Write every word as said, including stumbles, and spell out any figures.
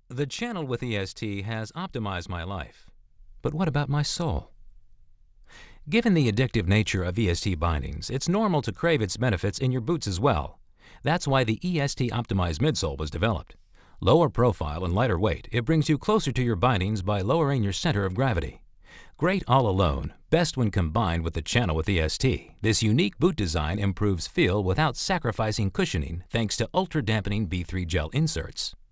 The channel with E S T has optimized my life. But what about my soul? Given the addictive nature of E S T bindings, it's normal to crave its benefits in your boots as well. That's why the E S T optimized midsole was developed. Lower profile and lighter weight, it brings you closer to your bindings by lowering your center of gravity. Great all alone, best when combined with the channel with E S T. This unique boot design improves feel without sacrificing cushioning thanks to ultra-dampening B three gel inserts.